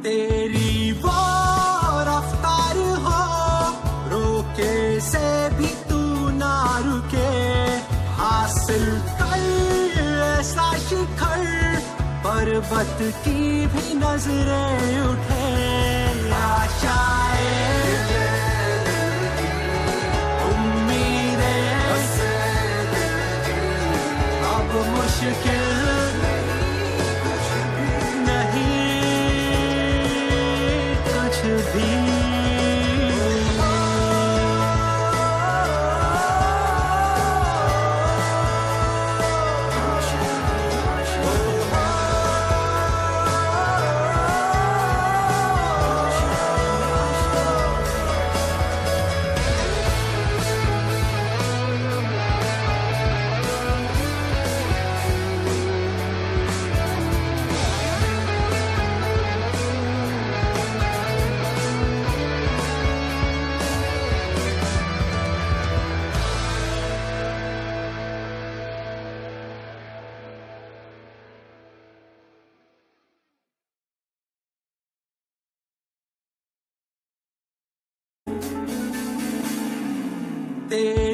तेरी वो रफ्तार हो, रोके से भी तू ना रुके, हासिल कर ऐसा शिखर, पर्वत की भी नजरें उठे, आशाएं उम्मीदें अब मुश्किल ते